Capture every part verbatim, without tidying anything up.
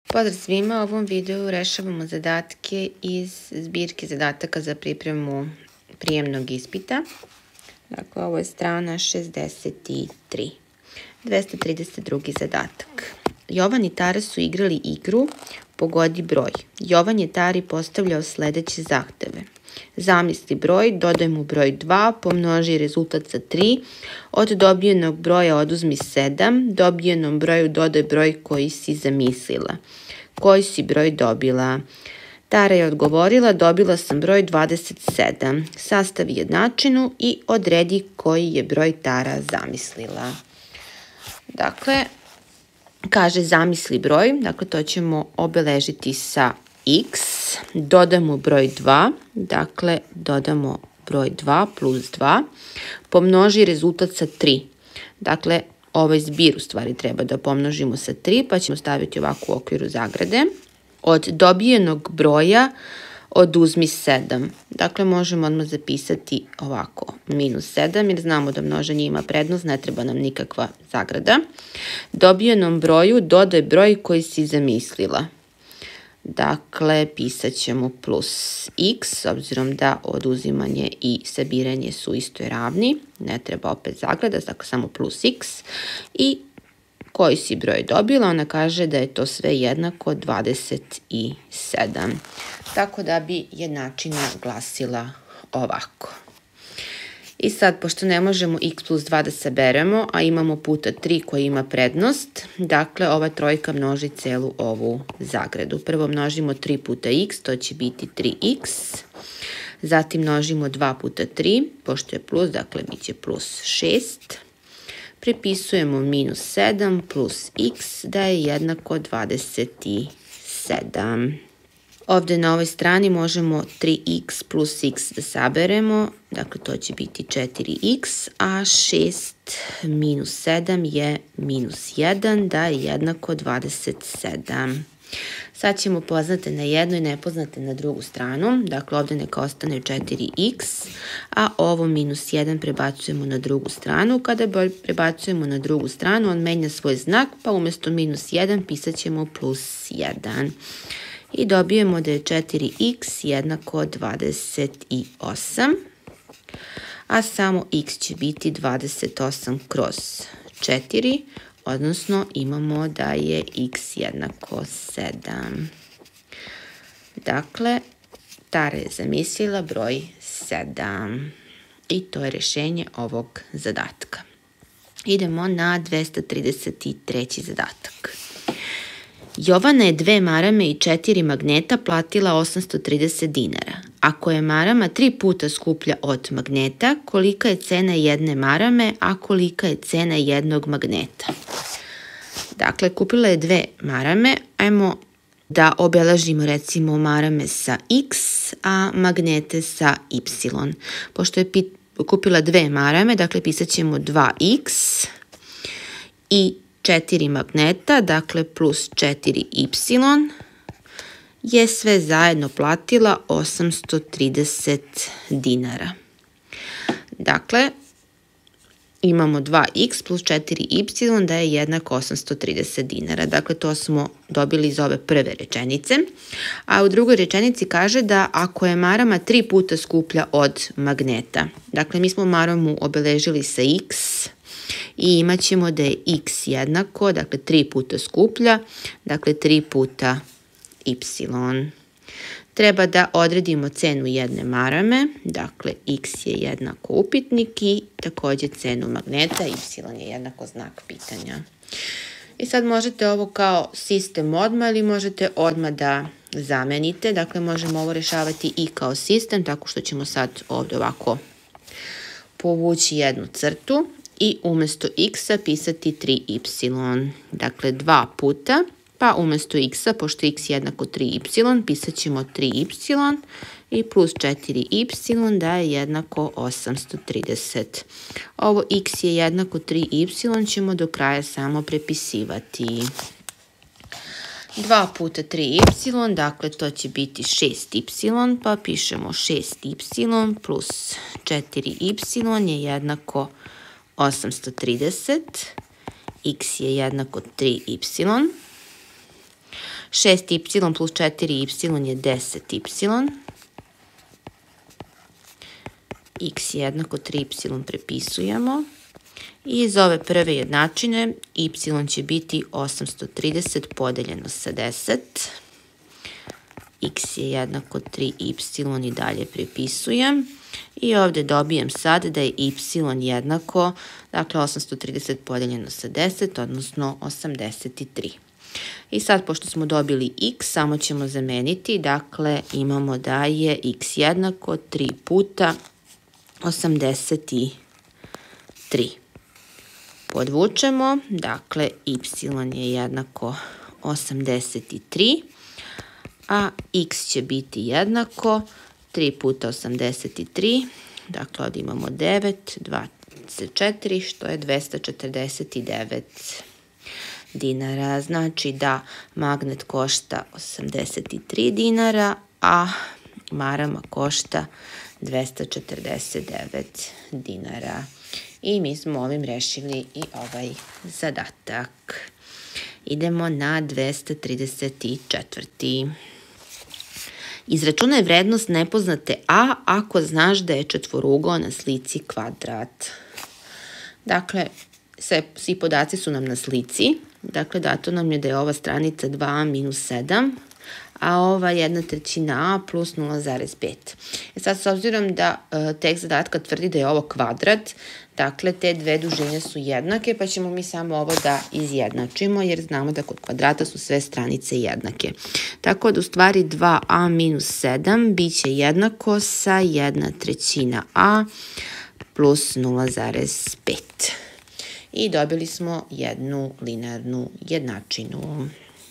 Pozdrav svima, u ovom videu rešavamo zadatke iz zbirke zadataka za pripremu prijemnog ispita. Dakle, ovo je strana šezdeset tri. dvesta trideset drugi zadatak. Jovan i Tara su igrali igru Pogodi broj. Jovan je Tari postavljao sledeće zahteve. Zamisli broj, dodaj mu broj dva, pomnoži rezultat sa tri, od dobijenog broja oduzmi sedam, dobijenom broju dodaj broj koji si zamislila. Koji si broj dobila? Tara je odgovorila, dobila sam broj dvadeset sedam. Sastavi jednačinu i odredi koji je broj Tara zamislila. Dakle, kaže zamisli broj, dakle to ćemo obeležiti sa x, dodamo broj dva, dakle dodamo broj dva plus dva, pomnoži rezultat sa tri. Dakle, ovaj zbir u stvari treba da pomnožimo sa tri, pa ćemo staviti ovako u okviru zagrade. Od dobijenog broja oduzmi sedam. Dakle, možemo odmah zapisati ovako, minus sedam, jer znamo da množenje ima prednost, ne treba nam nikakva zagrada. Dobijenom broju dodaj broj koji si zamislila. Dakle, pisat ćemo plus x, s obzirom da oduzimanje i sabiranje su isto ravni. Ne treba opet zagrada, dakle samo plus x. I koji si broj dobila? Ona kaže da je to sve jednako dvadeset sedam. Tako da bi jednačina glasila ovako. I sad, pošto ne možemo x plus dva da saberemo, a imamo puta tri koji ima prednost, dakle, ova trojka množi celu ovu zagradu. Prvo množimo tri puta x, to će biti tri x. Zatim množimo dva puta tri, pošto je plus, dakle, bit će plus šest. Pripisujemo minus sedam plus x, da je jednako dvadeset sedam. Ovde na ovoj strani možemo tri x plus x da saberemo, dakle to će biti četiri x, a šest minus sedam je minus jedan, da je jednako dvadeset sedam. Sad ćemo poznate na jednu i nepoznate na drugu stranu, dakle ovde neka ostane četiri x, a ovo minus jedan prebacujemo na drugu stranu. Kada prebacujemo na drugu stranu, on menja svoj znak, pa umesto minus jedan pisat ćemo plus jedan. I dobijemo da je četiri x jednako dvadeset osam, a samo x će biti dvadeset osam kroz četiri, odnosno imamo da je x jednako sedam. Dakle, Tara je zamislila broj sedam. I to je rešenje ovog zadatka. Idemo na dvesta trideset treći zadatak. Jovana je dve marame i četiri magneta platila osamsto trideset dinara. Ako je marama tri puta skuplja od magneta, kolika je cena jedne marame, a kolika je cena jednog magneta? Dakle, kupila je dve marame, ajmo da obeležimo recimo marame sa x, a magnete sa y. Pošto je kupila dve marame, dakle pisat ćemo dva x i četiri magneta, dakle plus četiri y, je sve zajedno platila osamsto trideset dinara. Dakle, imamo dva x plus četiri y da je jednako osamsto trideset dinara. Dakle, to smo dobili iz ove prve rečenice. A u drugoj rečenici kaže da ako je marama tri puta skuplja od magneta. Dakle, mi smo maramu obeležili sa x, i imat ćemo da je x jednako, dakle tri puta skuplja, dakle tri puta y. Treba da odredimo cenu jedne marame, dakle x je jednako upitnik i takođe cenu magneta, y je jednako znak pitanja. I sad možete ovo kao sistem odmah ili možete odmah da zamenite, dakle možemo ovo rešavati i kao sistem, tako što ćemo sad ovde ovako povući jednu crtu i umesto x-a pisati tri y. Dakle, dva puta, pa umesto x-a, pošto x je jednako tri y, pisat ćemo tri y i plus četiri y da je jednako osamsto trideset. Ovo x je jednako tri y ćemo do kraja samo prepisivati. dva puta tri y, dakle to će biti šest y, pa pišemo šest y plus četiri y je jednako osamsto trideset, x je jednako tri y. šest y plus četiri y je deset y. X jednako tri y prepisujemo. I iz ove prve jednačine y će biti osamsto trideset podeljeno sa deset. X je jednako tri y i dalje prepisujem. I ovdje dobijem sad da je y jednako, dakle osamsto trideset podeljeno sa deset, odnosno osamdeset tri. I sad, pošto smo dobili x, samo ćemo zameniti, dakle imamo da je x jednako tri puta osamdeset tri. Podvučemo, dakle y je jednako osamdeset tri, a x će biti jednako tri puta osamdeset tri, dakle ovdje imamo devet, dvadeset četiri, što je dvesta četrdeset devet dinara. Znači da magnet košta osamdeset tri dinara, a marama košta dvesta četrdeset devet dinara. I mi smo ovim rešili i ovaj zadatak. Idemo na dvesta trideset četiri. Izračunaj vrednost nepoznate a ako znaš da je četvorugao na slici kvadrat. Dakle, sve, svi podaci su nam na slici. Dakle, dato nam je da je ova stranica dva minus sedam, a ova jedna trećina a plus nula zarez pet. E sad, s obzirom da e, tekst zadatka tvrdi da je ovo kvadrat, dakle, te dve dužine su jednake, pa ćemo mi samo ovo da izjednačimo, jer znamo da kod kvadrata su sve stranice jednake. Tako da, u stvari, dva a minus sedam bit će jednako sa jedna trećina a plus nula zarez pet. I dobili smo jednu linearnu jednačinu.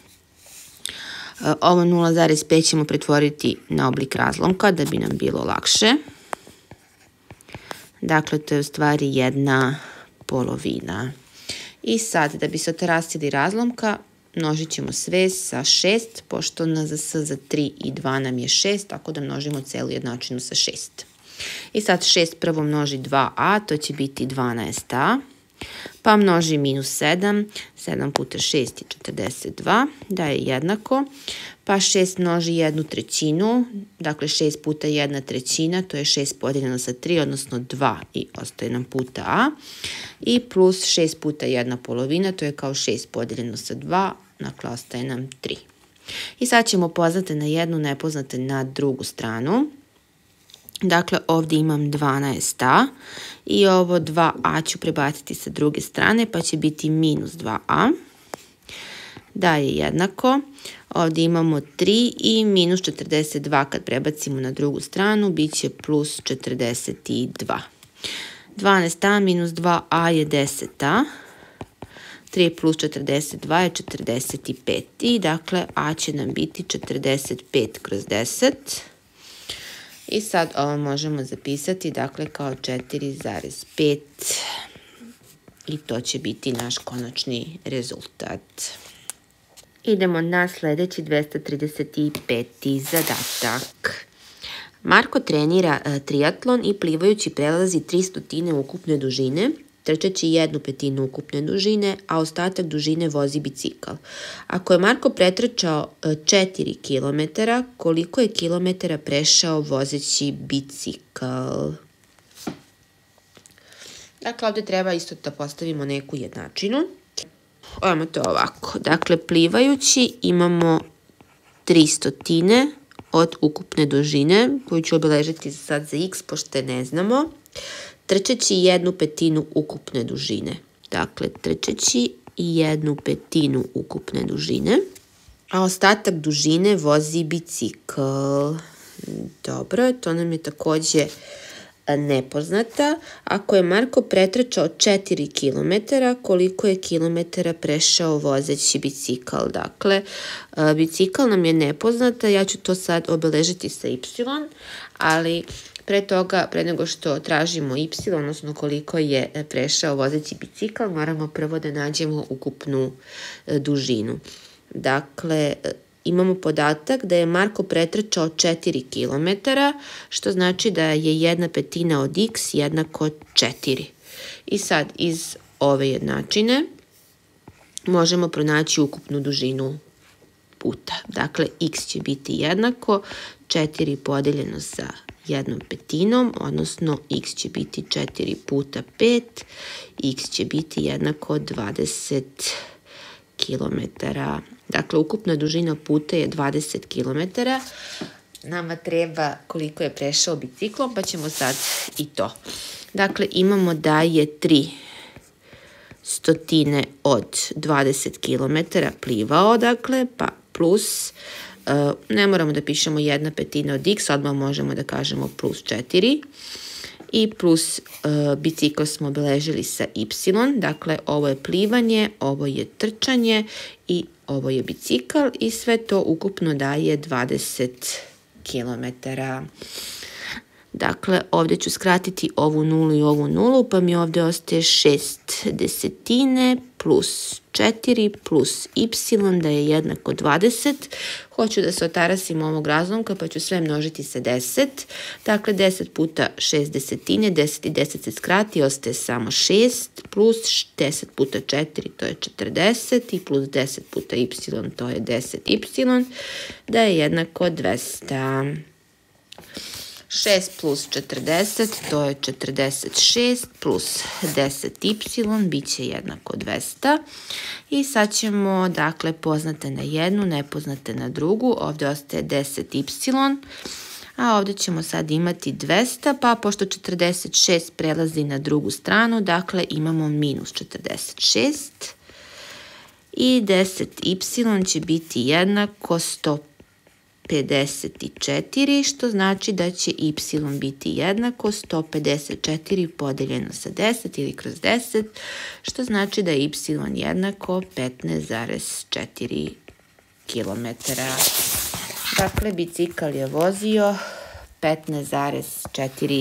Ovo nula zarez pet ćemo pretvoriti na oblik razlomka da bi nam bilo lakše. Dakle, to je u stvari jedna polovina. I sad, da bi se otarasili razlomka, množit ćemo sve sa šest, pošto na za s za tri i dva nam je šest, tako da množimo celu jednačinu sa šest. I sad šest prvo množi dva a, to će biti dvanaest a. Pa množi minus sedam, sedam puta šest je četrdeset dva, da je jednako. Pa šest množi jednu trećinu, dakle šest puta jedna trećina, to je šest podijeljeno sa tri, odnosno dva i ostaje nam puta a. I plus šest puta jedna polovina, to je kao šest podijeljeno sa dva, dakle ostaje nam tri. I sad ćemo poznate na jednu, nepoznate na drugu stranu. Dakle, ovdje imam dvanaest a i ovo dva a ću prebaciti sa druge strane, pa će biti minus dva a. Da je jednako. Ovdje imamo tri i minus četrdeset dva kad prebacimo na drugu stranu, bit će plus četrdeset dva. dvanaest a minus dva a je deset a. tri plus četrdeset dva je četrdeset pet. I dakle, a će nam biti četrdeset pet kroz deset. I sad ovo možemo zapisati, dakle, kao četiri zarez pet i to će biti naš konačni rezultat. Idemo na sljedeći dvesta trideset peti zadatak. Marko trenira e, triatlon i plivajući prelazi tri stotine ukupne dužine, trčeći jednu petinu ukupne dužine, a ostatak dužine vozi bicikl. Ako je Marko pretrčao četiri kilometra, koliko je kilometara prešao vozeći bicikl? Dakle, ovdje treba isto da postavimo neku jednačinu. Imamo to ovako. Dakle, plivajući imamo tri stotine od ukupne dužine, koju ću obeležiti sad za x, pošto ne znamo. Trčeći jednu petinu ukupne dužine. Dakle, trčeći jednu petinu ukupne dužine. A ostatak dužine vozi bicikl. Dobro, to nam je također nepoznata. Ako je Marko pretrčao četiri kilometra, koliko je kilometara prešao vozeći bicikl? Dakle, bicikl nam je nepoznata, ja ću to sad obeležiti sa y, ali pre toga, pre nego što tražimo y, odnosno koliko je prešao vozeći bicikl, moramo prvo da nađemo ukupnu dužinu. Dakle, imamo podatak da je Marko pretrčao četiri kilometra, što znači da je jedna petina od x jednako četiri. I sad iz ove jednačine možemo pronaći ukupnu dužinu puta. Dakle, x će biti jednako četiri podeljeno sa jednom petinom, odnosno x će biti četiri puta pet, x će biti jednako dvadeset kilometara. Dakle, ukupna dužina puta je dvadeset kilometara. Nama treba koliko je prešao biciklom, pa ćemo sad i to. Dakle, imamo da je tri stotine od dvadeset kilometara plivao, dakle, pa plus, uh, ne moramo da pišemo jedna petina od x, odmah možemo da kažemo plus četiri. I plus uh, bicikl smo obeležili sa y, dakle, ovo je plivanje, ovo je trčanje i ovo je bicikl i sve to ukupno daje dvadeset kilometara. Dakle, ovdje ću skratiti ovu nulu i ovu nulu, pa mi ovdje ostaje šest desetine plus četiri plus y da je jednako dvadeset. Hoću da se otarasim ovog razlomka, pa ću sve množiti sa deset. Dakle, deset puta šest desetine, deset i deset se skrati, ostaje samo šest, plus deset puta četiri, to je četrdeset, i plus deset puta y, to je deset y, da je jednako dvesta. šest plus četrdeset, to je četrdeset šest, plus deset y, bit će jednako dvesta. I sad ćemo, dakle, poznate na jednu, nepoznate na drugu. Ovdje ostaje deset y, a ovdje ćemo sad imati dvesta, pa pošto četrdeset šest prelazi na drugu stranu, dakle, imamo minus četrdeset šest. I deset y će biti jednako sto pedeset četiri, što znači da će y biti jednako sto pedeset četiri podeljeno sa deset ili kroz deset, što znači da je y jednako petnaest zarez četiri kilometara. Dakle, bicikl je vozio petnaest zarez četiri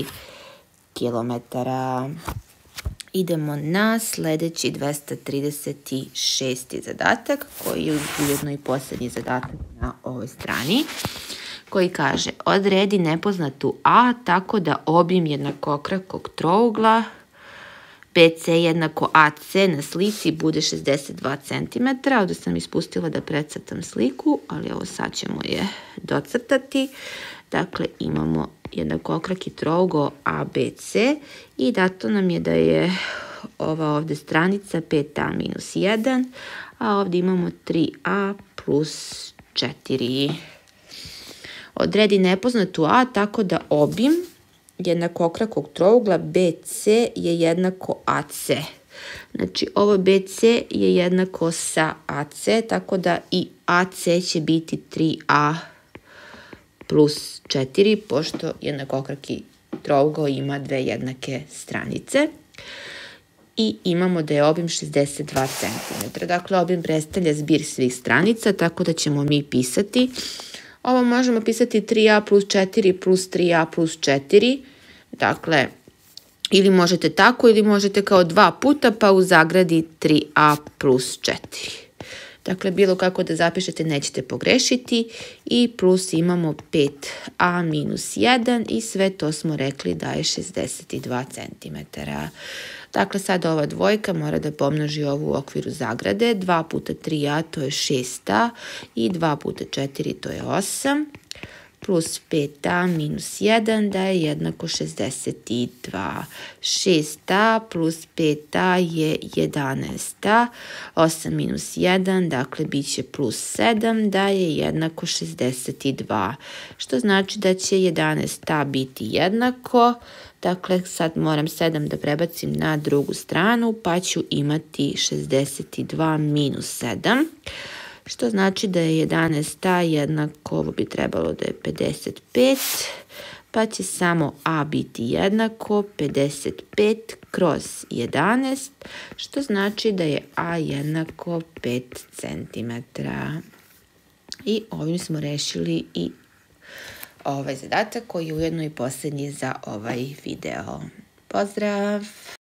kilometara. Idemo na sljedeći dvesta trideset šesti zadatak, koji je ujedno i posljednji zadatak na ovoj strani, koji kaže: odredi nepoznatu a tako da obim jednakokrakog trougla B C jednako A C na slici bude šezdeset dva centimetra. Ovdje sam ispustila da precrtam sliku, ali ovo sad ćemo je docrtati. Dakle, imamo jednakokraki trougao A B C i dato nam je da je ova ovdje stranica pet a minus jedan, a ovdje imamo tri a plus četiri. Odredi nepoznatu a tako da obim jednakokrakog trougla B C je jednako A C. Znači, ovo B C je jednako sa A C, tako da i A C će biti tri a plus četiri, pošto jednakokraki trougao ima dve jednake stranice. I imamo da je obim šezdeset dva centimetra. Dakle, obim predstavlja zbir svih stranica, tako da ćemo mi pisati. Ovo možemo pisati tri a plus četiri plus tri a plus četiri. Dakle, ili možete tako, ili možete kao dva puta, pa u zagradi tri a plus četiri. Dakle, bilo kako da zapišete, nećete pogrešiti. I plus imamo pet a minus jedan i sve to smo rekli da je šezdeset dva centimetra. Dakle, sada ova dvojka mora da pomnoži ovu u okviru zagrade. dva puta tri a to je šest a i dva puta četiri to je osam. Plus pet a minus jedan da je jednako šezdeset dva. šest a plus pet a je jedanaest a. osam minus jedan, dakle, bit će plus sedam da je jednako šezdeset dva. Što znači da će jedanaest a biti jednako. Dakle, sad moram sedam da prebacim na drugu stranu, pa ću imati šezdeset dva minus sedam. Što znači da je jedanaest a jednako, ovo bi trebalo da je pedeset pet, pa će samo a biti jednako pedeset pet kroz jedanaest, što znači da je a jednako pet centimetara. I ovim smo rešili i ovaj zadatak, koji je ujedno i posljednji za ovaj video. Pozdrav!